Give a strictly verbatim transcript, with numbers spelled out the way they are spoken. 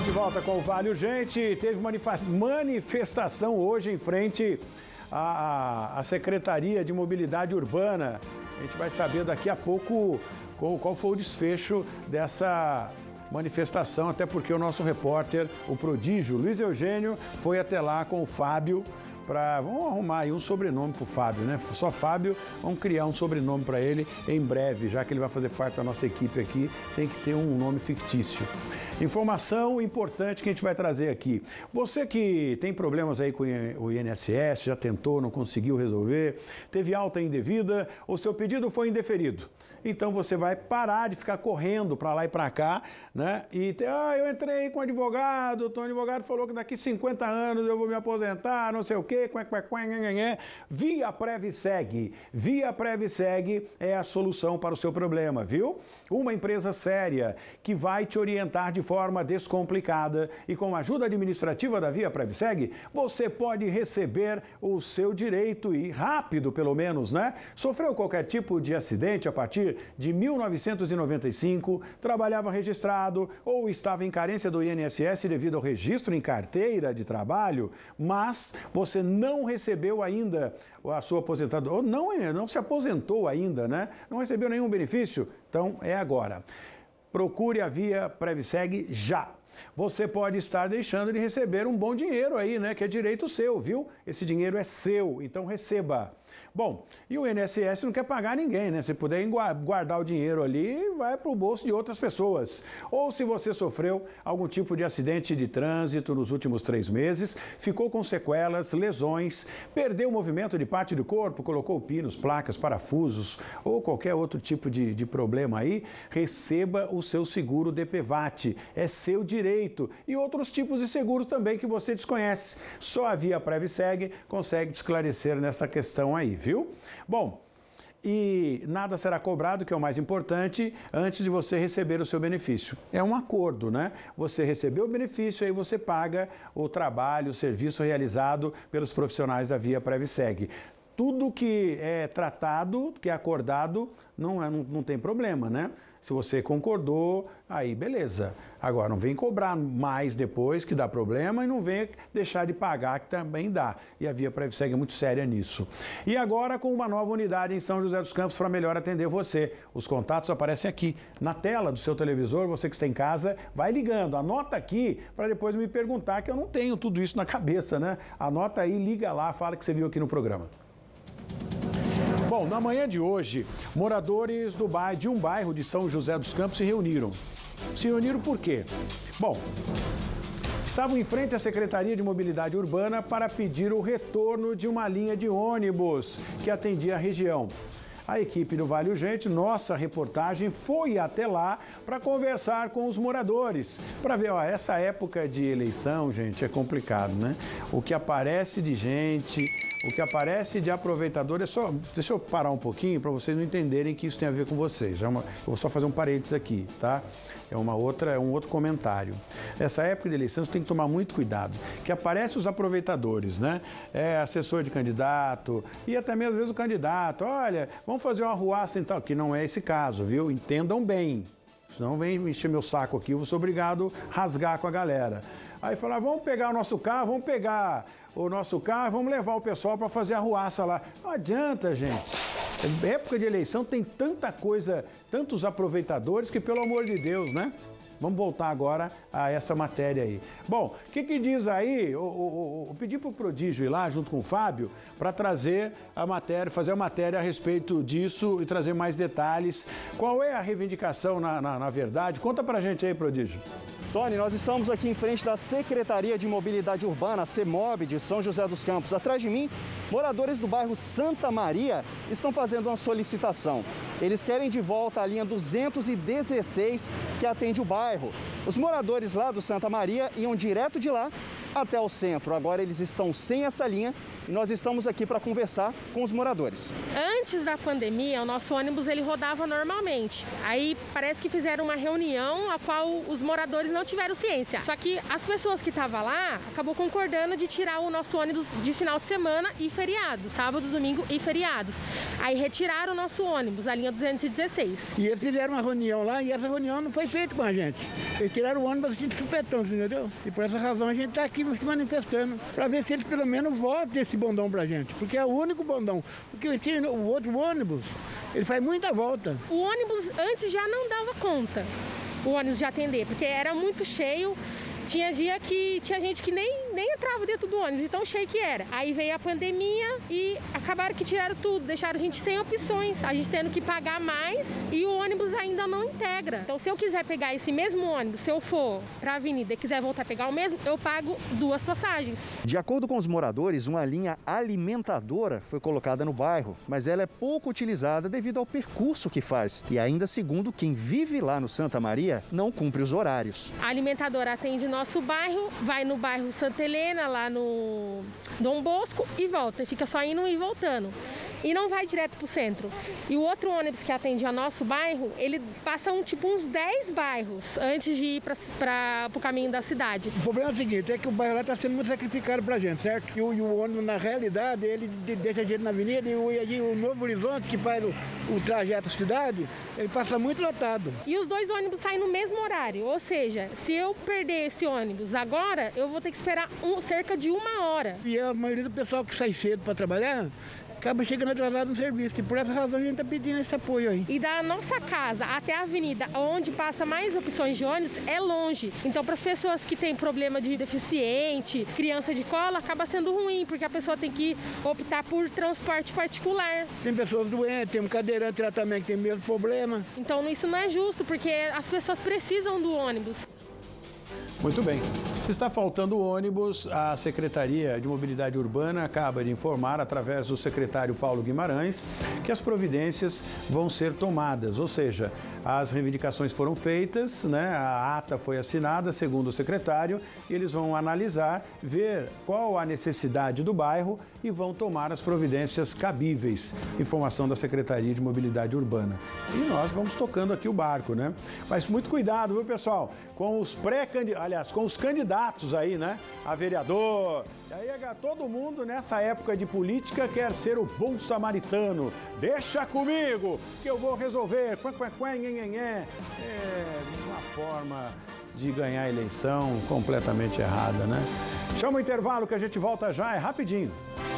De volta com o Vale Urgente. Teve manifestação hoje em frente à, à Secretaria de Mobilidade Urbana. A gente vai saber daqui a pouco qual, qual foi o desfecho dessa manifestação, até porque o nosso repórter, o prodígio Luiz Eugênio, foi até lá com o Fábio para... Vamos arrumar aí um sobrenome para o Fábio, né? Só Fábio, vamos criar um sobrenome para ele em breve, já que ele vai fazer parte da nossa equipe aqui, tem que ter um nome fictício. Informação importante que a gente vai trazer aqui. Você que tem problemas aí com o I N S S, já tentou, não conseguiu resolver, teve alta indevida, ou seu pedido foi indeferido. Então você vai parar de ficar correndo para lá e para cá, né? E ter, ah, eu entrei com um advogado, o advogado falou que daqui cinquenta anos eu vou me aposentar, não sei o quê, quá, quá, quá, nha, nha, nha. Via Previseg. Via Previseg é a solução para o seu problema, viu? Uma empresa séria que vai te orientar de forma descomplicada e com a ajuda administrativa da Via Previseg, você pode receber o seu direito e rápido, pelo menos, né? Sofreu qualquer tipo de acidente a partir de mil novecentos e noventa e cinco, trabalhava registrado ou estava em carência do I N S S devido ao registro em carteira de trabalho, mas você não recebeu ainda a sua aposentadoria, ou não, não se aposentou ainda, né? Não recebeu nenhum benefício? Então é agora. Procure a Via Previseg já. Você pode estar deixando de receber um bom dinheiro aí, né? Que é direito seu, viu? Esse dinheiro é seu, então receba. Bom, e o I N S S não quer pagar ninguém, né? Se puder guardar o dinheiro ali, vai para o bolso de outras pessoas. Ou se você sofreu algum tipo de acidente de trânsito nos últimos três meses, ficou com sequelas, lesões, perdeu o movimento de parte do corpo, colocou pinos, placas, parafusos ou qualquer outro tipo de, de problema aí, receba o seu seguro D P V A T. É seu direito. E outros tipos de seguros também que você desconhece. Só a Via Previseg consegue te esclarecer nessa questão aí, viu? Bom, e nada será cobrado, que é o mais importante, antes de você receber o seu benefício. É um acordo, né? Você recebeu o benefício, aí você paga o trabalho, o serviço realizado pelos profissionais da Via Previseg. Tudo que é tratado, que é acordado, não, é, não, não tem problema, né? Se você concordou, aí beleza. Agora, não vem cobrar mais depois, que dá problema, e não vem deixar de pagar, que também dá. E a Via Previseg é muito séria nisso. E agora, com uma nova unidade em São José dos Campos para melhor atender você. Os contatos aparecem aqui, na tela do seu televisor. Você que está em casa, vai ligando. Anota aqui, para depois me perguntar, que eu não tenho tudo isso na cabeça, né? Anota aí, liga lá, fala que você viu aqui no programa. Bom, na manhã de hoje, moradores do bairro, de um bairro de São José dos Campos se reuniram. Se reuniram por quê? Bom, estavam em frente à Secretaria de Mobilidade Urbana para pedir o retorno de uma linha de ônibus que atendia a região. A equipe do Vale Urgente, nossa reportagem, foi até lá para conversar com os moradores. Para ver, ó, essa época de eleição, gente, é complicado, né? O que aparece de gente... O que aparece de aproveitador é só... Deixa eu parar um pouquinho para vocês não entenderem que isso tem a ver com vocês. É uma, eu vou só fazer um parênteses aqui, tá? É uma outra, é um outro comentário. Essa época de eleição você tem que tomar muito cuidado. Que aparecem os aproveitadores, né? É assessor de candidato e até mesmo às vezes o candidato. Olha, vamos fazer uma arruaça e tal. Que não é esse caso, viu? Entendam bem. Senão vem encher meu saco aqui, eu vou ser obrigado a rasgar com a galera. Aí falar, vamos pegar o nosso carro, vamos pegar o nosso carro, vamos levar o pessoal para fazer a arruaça lá. Não adianta, gente. Na época de eleição tem tanta coisa, tantos aproveitadores que, pelo amor de Deus, né? Vamos voltar agora a essa matéria aí. Bom, o que, que diz aí? Eu, eu, eu pedi para o Prodígio ir lá junto com o Fábio para trazer a matéria, fazer a matéria a respeito disso e trazer mais detalhes. Qual é a reivindicação na, na, na verdade? Conta pra gente aí, Prodígio. Tony, nós estamos aqui em frente da Secretaria de Mobilidade Urbana, CEMOB, de São José dos Campos. Atrás de mim, moradores do bairro Santa Maria estão fazendo uma solicitação. Eles querem de volta a linha duzentos e dezesseis que atende o bairro. Os moradores lá do Santa Maria iam direto de lá até o centro. Agora eles estão sem essa linha e nós estamos aqui para conversar com os moradores. Antes da pandemia, o nosso ônibus ele rodava normalmente. Aí parece que fizeram uma reunião a qual os moradores não tiveram ciência. Só que as pessoas que estavam lá acabou concordando de tirar o nosso ônibus de final de semana e feriado, sábado, domingo e feriados. Aí retiraram o nosso ônibus, a linha duzentos e dezesseis. E eles fizeram uma reunião lá e essa reunião não foi feita com a gente. Eles tiraram o ônibus assim de supetão, entendeu? E por essa razão a gente está aqui se manifestando para ver se eles pelo menos votem esse bondão pra gente, porque é o único bondão. Porque o outro ônibus, ele faz muita volta. O ônibus antes já não dava conta, o ônibus de atender, porque era muito cheio. Tinha dia que tinha gente que nem, nem entrava dentro do ônibus, de tão cheio que era. Aí veio a pandemia e acabaram que tiraram tudo, deixaram a gente sem opções, a gente tendo que pagar mais e o ônibus ainda não integra. Então, se eu quiser pegar esse mesmo ônibus, se eu for para a avenida e quiser voltar a pegar o mesmo, eu pago duas passagens. De acordo com os moradores, uma linha alimentadora foi colocada no bairro, mas ela é pouco utilizada devido ao percurso que faz. E ainda segundo quem vive lá no Santa Maria, não cumpre os horários. A alimentadora atende nosso bairro, vai no bairro Santa Helena, lá no Dom Bosco e volta, e fica só indo e voltando. E não vai direto para o centro. E o outro ônibus que atende a nosso bairro, ele passa um, tipo uns dez bairros antes de ir para o caminho da cidade. O problema é o seguinte, é que o bairro lá está sendo muito sacrificado para a gente, certo? E o, e o ônibus, na realidade, ele deixa a gente na avenida e o, e o Novo Horizonte, que faz o, o trajeto à cidade, ele passa muito lotado. E os dois ônibus saem no mesmo horário, ou seja, se eu perder esse ônibus agora, eu vou ter que esperar um, cerca de uma hora. E a maioria do pessoal que sai cedo para trabalhar acaba chegando atrasado no serviço. E por essa razão a gente está pedindo esse apoio aí. E da nossa casa até a avenida, onde passa mais opções de ônibus, é longe. Então, para as pessoas que têm problema de deficiente, criança de cola, acaba sendo ruim, porque a pessoa tem que optar por transporte particular. Tem pessoas doentes, tem um cadeirante lá também que tem o mesmo problema. Então, isso não é justo, porque as pessoas precisam do ônibus. Muito bem. Se está faltando ônibus, a Secretaria de Mobilidade Urbana acaba de informar, através do secretário Paulo Guimarães, que as providências vão ser tomadas, ou seja, as reivindicações foram feitas, né? A ata foi assinada, segundo o secretário, e eles vão analisar, ver qual a necessidade do bairro e vão tomar as providências cabíveis. Informação da Secretaria de Mobilidade Urbana. E nós vamos tocando aqui o barco, né? Mas muito cuidado, viu, pessoal? Com os pré-candidatos, aliás, com os candidatos aí, né? A vereador. E aí, todo mundo nessa época de política quer ser o bom samaritano. Deixa comigo, que eu vou resolver. É uma forma de ganhar a eleição completamente errada, né? Chama o intervalo que a gente volta já, é rapidinho.